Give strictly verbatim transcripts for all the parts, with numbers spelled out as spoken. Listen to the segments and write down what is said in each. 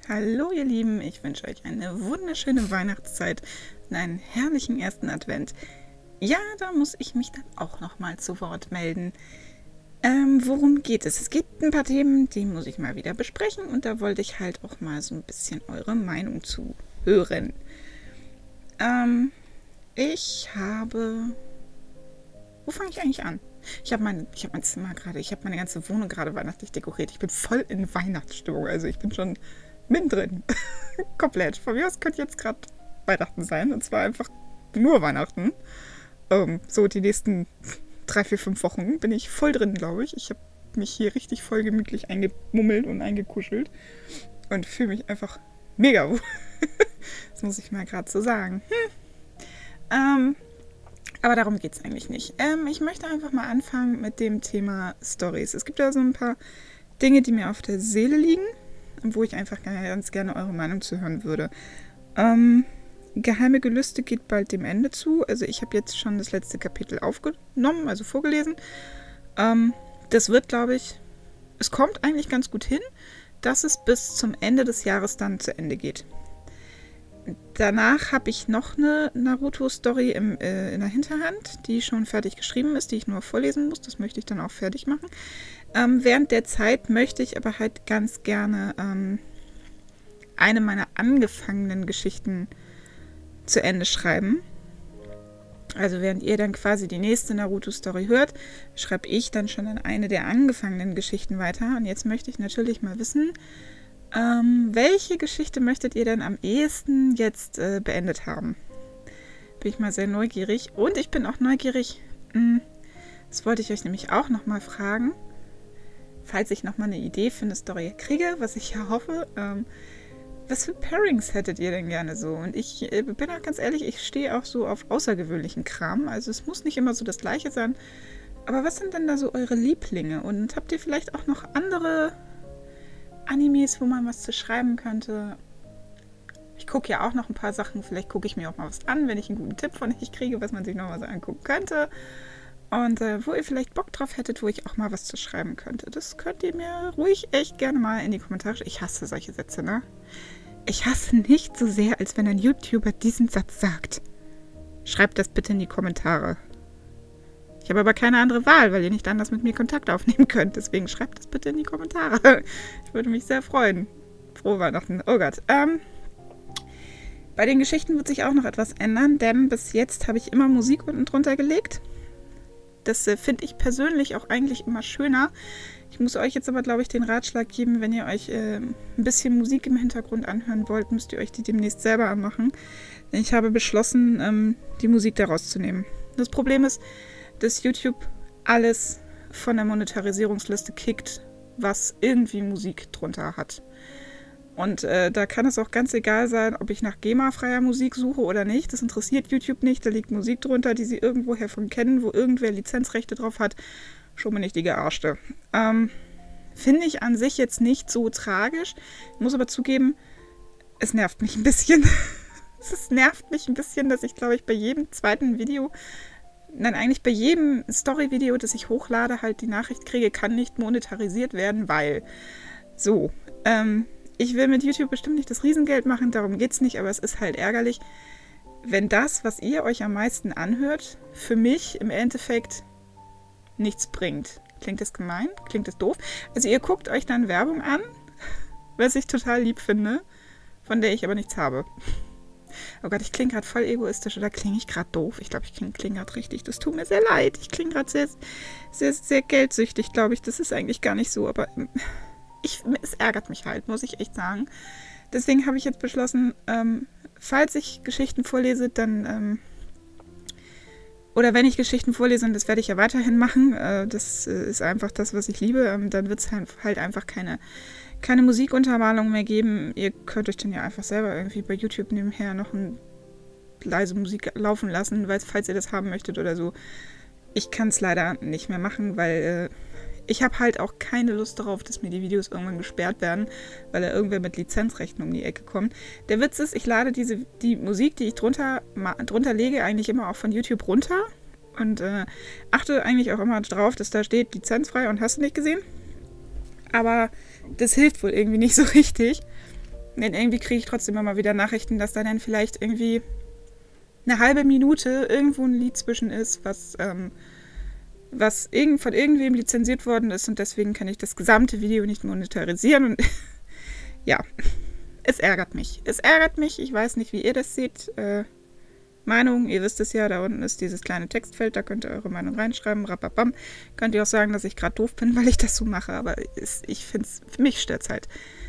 Hallo ihr Lieben, ich wünsche euch eine wunderschöne Weihnachtszeit und einen herrlichen ersten Advent. Ja, da muss ich mich dann auch nochmal zu Wort melden. Ähm, worum geht es? Es gibt ein paar Themen, die muss ich mal wieder besprechen und da wollte ich halt auch mal so ein bisschen eure Meinung zu hören. Ähm, ich habe... Wo fange ich eigentlich an? Ich habe mein, ich hab mein Zimmer gerade, ich habe meine ganze Wohnung gerade weihnachtlich dekoriert. Ich bin voll in Weihnachtsstimmung, also ich bin schon mittendrin. Komplett. Von mir aus könnte jetzt gerade Weihnachten sein und zwar einfach nur Weihnachten. Ähm, so die nächsten drei, vier, fünf Wochen bin ich voll drin, glaube ich. Ich habe mich hier richtig voll gemütlich eingemummelt und eingekuschelt und fühle mich einfach mega wohl. Das muss ich mal gerade so sagen. Hm. Ähm, aber darum geht es eigentlich nicht. Ähm, ich möchte einfach mal anfangen mit dem Thema Stories. Es gibt da so ein paar Dinge, die mir auf der Seele liegen, wo ich einfach ganz gerne eure Meinung zu hören würde. Ähm, Geheime Gelüste geht bald dem Ende zu. Also ich habe jetzt schon das letzte Kapitel aufgenommen, also vorgelesen. Ähm, das wird, glaube ich, es kommt eigentlich ganz gut hin, dass es bis zum Ende des Jahres dann zu Ende geht. Danach habe ich noch eine Naruto-Story im, äh, in der Hinterhand, die schon fertig geschrieben ist, die ich nur vorlesen muss. Das möchte ich dann auch fertig machen. Ähm, während der Zeit möchte ich aber halt ganz gerne ähm, eine meiner angefangenen Geschichten zu Ende schreiben. Also während ihr dann quasi die nächste Naruto-Story hört, schreibe ich dann schon an eine der angefangenen Geschichten weiter. Und jetzt möchte ich natürlich mal wissen, ähm, welche Geschichte möchtet ihr denn am ehesten jetzt äh, beendet haben? Bin ich mal sehr neugierig. Und ich bin auch neugierig, mh, das wollte ich euch nämlich auch nochmal fragen, falls ich nochmal eine Idee für eine Story kriege, was ich ja hoffe, ähm, was für Pairings hättet ihr denn gerne so? Und ich äh, bin auch ganz ehrlich, ich stehe auch so auf außergewöhnlichen Kram. Also es muss nicht immer so das Gleiche sein. Aber was sind denn da so eure Lieblinge? Und habt ihr vielleicht auch noch andere Animes, wo man was zu schreiben könnte? Ich gucke ja auch noch ein paar Sachen. Vielleicht gucke ich mir auch mal was an, wenn ich einen guten Tipp von euch kriege, was man sich noch mal so angucken könnte. Und äh, wo ihr vielleicht Bock drauf hättet, wo ich auch mal was zu schreiben könnte. Das könnt ihr mir ruhig echt gerne mal in die Kommentare. Ich hasse solche Sätze, ne? Ich hasse nicht so sehr, als wenn ein YouTuber diesen Satz sagt. Schreibt das bitte in die Kommentare. Ich habe aber keine andere Wahl, weil ihr nicht anders mit mir Kontakt aufnehmen könnt. Deswegen schreibt das bitte in die Kommentare. Ich würde mich sehr freuen. Frohe Weihnachten. Oh Gott. Ähm, bei den Geschichten wird sich auch noch etwas ändern, denn bis jetzt habe ich immer Musik unten drunter gelegt. Das äh, finde ich persönlich auch eigentlich immer schöner. Ich muss euch jetzt aber, glaube ich, den Ratschlag geben, wenn ihr euch äh, ein bisschen Musik im Hintergrund anhören wollt, müsst ihr euch die demnächst selber anmachen. Denn ich habe beschlossen, ähm, die Musik da rauszunehmen. Das Problem ist, dass YouTube alles von der Monetarisierungsliste kickt, was irgendwie Musik drunter hat. Und äh, da kann es auch ganz egal sein, ob ich nach GEMA-freier Musik suche oder nicht. Das interessiert YouTube nicht. Da liegt Musik drunter, die sie irgendwoher von kennen, wo irgendwer Lizenzrechte drauf hat. Schon bin ich die Gearschte. Ähm, Finde ich an sich jetzt nicht so tragisch. Ich muss aber zugeben, es nervt mich ein bisschen. Es nervt mich ein bisschen, dass ich, glaube ich, bei jedem zweiten Video, nein, eigentlich bei jedem Story-Video, das ich hochlade, halt die Nachricht kriege, kann nicht monetarisiert werden, weil so, ähm, ich will mit YouTube bestimmt nicht das Riesengeld machen, darum geht es nicht, aber es ist halt ärgerlich, wenn das, was ihr euch am meisten anhört, für mich im Endeffekt nichts bringt. Klingt das gemein? Klingt das doof? Also ihr guckt euch dann Werbung an, was ich total lieb finde, von der ich aber nichts habe. Oh Gott, ich klinge gerade voll egoistisch oder klinge ich gerade doof? Ich glaube, ich klinge kling gerade richtig. Das tut mir sehr leid. Ich klinge gerade sehr, sehr, sehr geldsüchtig, glaube ich. Das ist eigentlich gar nicht so, aber ich, es ärgert mich halt, muss ich echt sagen. Deswegen habe ich jetzt beschlossen, ähm, falls ich Geschichten vorlese, dann ähm, oder wenn ich Geschichten vorlese, und das werde ich ja weiterhin machen, äh, das äh, ist einfach das, was ich liebe, ähm, dann wird es halt, halt einfach keine, keine Musikuntermalung mehr geben. Ihr könnt euch dann ja einfach selber irgendwie bei YouTube nebenher noch ein, leise Musik laufen lassen, weil, falls ihr das haben möchtet oder so. Ich kann es leider nicht mehr machen, weil äh, ich habe halt auch keine Lust darauf, dass mir die Videos irgendwann gesperrt werden, weil da irgendwer mit Lizenzrechten um die Ecke kommt. Der Witz ist, ich lade diese, die Musik, die ich drunter, drunter lege, eigentlich immer auch von YouTube runter und äh, achte eigentlich auch immer drauf, dass da steht lizenzfrei und hast du nicht gesehen. Aber das hilft wohl irgendwie nicht so richtig. denn irgendwie kriege ich trotzdem immer mal wieder Nachrichten, dass da dann vielleicht irgendwie eine halbe Minute irgendwo ein Lied zwischen ist, was, ähm, was irgend, von irgendwem lizenziert worden ist und deswegen kann ich das gesamte Video nicht monetarisieren und ja, es ärgert mich. Es ärgert mich, ich weiß nicht, wie ihr das seht. Äh, Meinung, ihr wisst es ja, da unten ist dieses kleine Textfeld, da könnt ihr eure Meinung reinschreiben, rapapam. Könnt ihr auch sagen, dass ich gerade doof bin, weil ich das so mache, aber es, ich finde es, für mich stört es halt.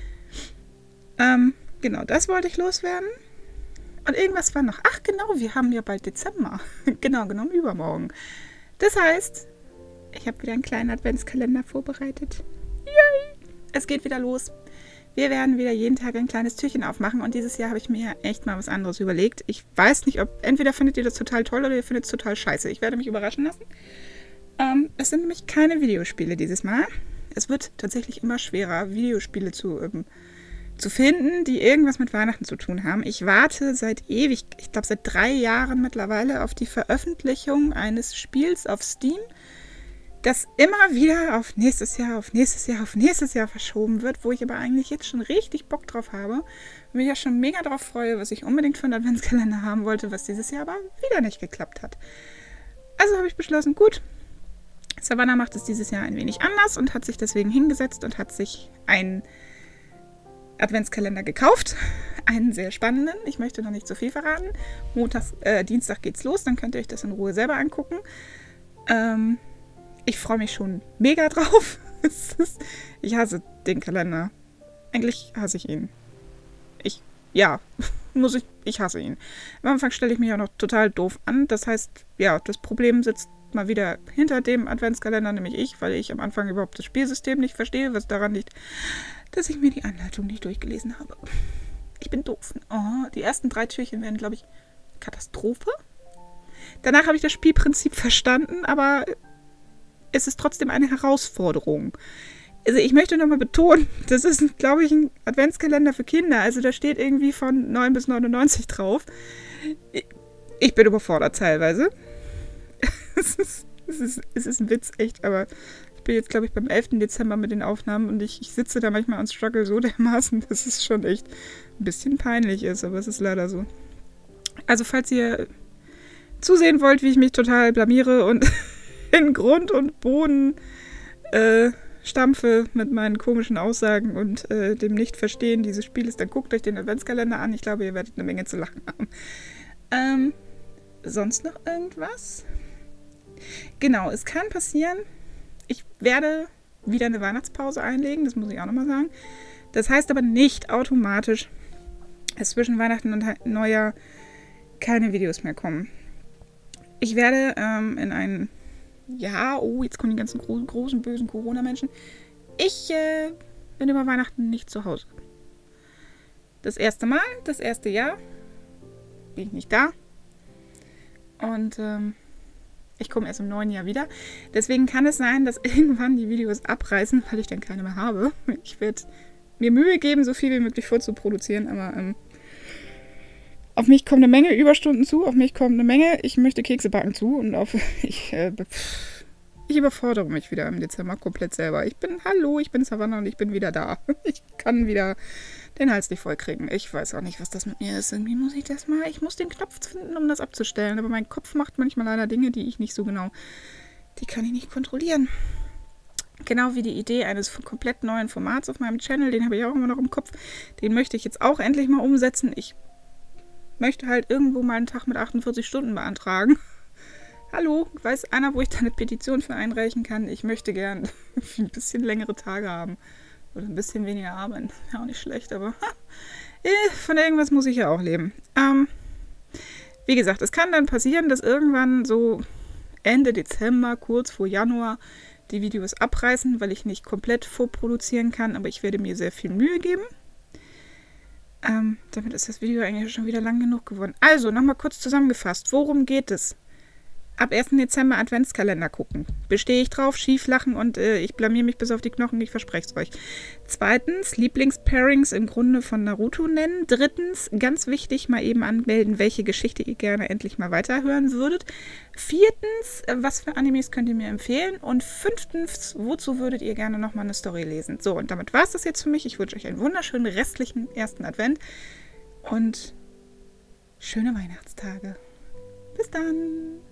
Ähm, genau, das wollte ich loswerden. Und irgendwas war noch. Ach genau, wir haben ja bald Dezember. Genau genommen übermorgen. Das heißt, ich habe wieder einen kleinen Adventskalender vorbereitet. Yay! Es geht wieder los. Wir werden wieder jeden Tag ein kleines Türchen aufmachen und dieses Jahr habe ich mir echt mal was anderes überlegt. Ich weiß nicht, ob entweder findet ihr das total toll oder ihr findet es total scheiße. Ich werde mich überraschen lassen. Ähm, es sind nämlich keine Videospiele dieses Mal. Es wird tatsächlich immer schwerer, Videospiele zu, ähm, zu finden, die irgendwas mit Weihnachten zu tun haben. Ich warte seit ewig, ich glaube seit drei Jahren mittlerweile, auf die Veröffentlichung eines Spiels auf Steam, das immer wieder auf nächstes Jahr, auf nächstes Jahr, auf nächstes Jahr verschoben wird, wo ich aber eigentlich jetzt schon richtig Bock drauf habe und mich ja schon mega drauf freue, was ich unbedingt für einen Adventskalender haben wollte, was dieses Jahr aber wieder nicht geklappt hat. Also habe ich beschlossen, gut, Savannah macht es dieses Jahr ein wenig anders und hat sich deswegen hingesetzt und hat sich einen Adventskalender gekauft. Einen sehr spannenden. Ich möchte noch nicht so viel verraten. Montags, äh, Dienstag geht's los, dann könnt ihr euch das in Ruhe selber angucken. Ähm, ich freue mich schon mega drauf. Ich hasse den Kalender. Eigentlich hasse ich ihn. Ich, ja, muss ich, ich hasse ihn. Am Anfang stelle ich mich auch noch total doof an. Das heißt, ja, das Problem sitzt mal wieder hinter dem Adventskalender, nämlich ich, weil ich am Anfang überhaupt das Spielsystem nicht verstehe, was daran liegt, dass ich mir die Anleitung nicht durchgelesen habe. Ich bin doof. Oh, die ersten drei Türchen werden, glaube ich, Katastrophe. Danach habe ich das Spielprinzip verstanden, aber es ist trotzdem eine Herausforderung. Also ich möchte nochmal betonen, das ist, glaube ich, ein Adventskalender für Kinder. Also da steht irgendwie von neun bis neunundneunzig drauf. Ich bin überfordert teilweise. Es ist, es ist, es ist ein Witz, echt, aber ich bin jetzt, glaube ich, beim elften Dezember mit den Aufnahmen und ich, ich sitze da manchmal und struggle so dermaßen, dass es schon echt ein bisschen peinlich ist, aber es ist leider so. Also falls ihr zusehen wollt, wie ich mich total blamiere und in Grund und Boden äh, stampfe mit meinen komischen Aussagen und äh, dem Nicht-Verstehen dieses Spieles, dann guckt euch den Adventskalender an. Ich glaube, ihr werdet eine Menge zu lachen haben. Ähm, sonst noch irgendwas? Genau, es kann passieren, ich werde wieder eine Weihnachtspause einlegen, das muss ich auch nochmal sagen. Das heißt aber nicht automatisch, dass zwischen Weihnachten und Neujahr keine Videos mehr kommen. Ich werde ähm, in ein Ja, oh, jetzt kommen die ganzen großen, großen bösen Corona-Menschen. Ich äh, bin über Weihnachten nicht zu Hause. Das erste Mal, das erste Jahr bin ich nicht da. Und ähm, ich komme erst im neuen Jahr wieder. Deswegen kann es sein, dass irgendwann die Videos abreißen, weil ich dann keine mehr habe. Ich werde mir Mühe geben, so viel wie möglich vorzuproduzieren, aber ähm, auf mich kommt eine Menge Überstunden zu, auf mich kommt eine Menge, ich möchte Kekse backen zu und auf ich, äh, ich überfordere mich wieder im Dezember komplett selber. Ich bin, hallo, ich bin Savannah und ich bin wieder da. Ich kann wieder den Hals nicht voll kriegen. Ich weiß auch nicht, was das mit mir ist. Irgendwie muss ich das mal, ich muss den Knopf finden, um das abzustellen. Aber mein Kopf macht manchmal leider Dinge, die ich nicht so genau, die kann ich nicht kontrollieren. Genau wie die Idee eines komplett neuen Formats auf meinem Channel, den habe ich auch immer noch im Kopf. Den möchte ich jetzt auch endlich mal umsetzen. Ich möchte halt irgendwo mal einen Tag mit achtundvierzig Stunden beantragen. Hallo, weiß einer, wo ich da eine Petition für einreichen kann? Ich möchte gern ein bisschen längere Tage haben. Oder ein bisschen weniger arbeiten. Ja, auch nicht schlecht, aber ha, von irgendwas muss ich ja auch leben. Ähm, wie gesagt, es kann dann passieren, dass irgendwann so Ende Dezember, kurz vor Januar, die Videos abreißen, weil ich nicht komplett vorproduzieren kann, aber ich werde mir sehr viel Mühe geben. Ähm, damit ist das Video eigentlich schon wieder lang genug geworden. Also, nochmal kurz zusammengefasst. Worum geht es? ab ersten Dezember Adventskalender gucken. Bestehe ich drauf, schief lachen und äh, ich blamier mich bis auf die Knochen, ich verspreche es euch. Zweitens, Lieblingspairings im Grunde von Naruto nennen. Drittens, ganz wichtig, mal eben anmelden, welche Geschichte ihr gerne endlich mal weiterhören würdet. Viertens, äh, was für Animes könnt ihr mir empfehlen? Und fünftens, wozu würdet ihr gerne nochmal eine Story lesen? So, und damit war es das jetzt für mich. Ich wünsche euch einen wunderschönen restlichen ersten Advent und schöne Weihnachtstage. Bis dann!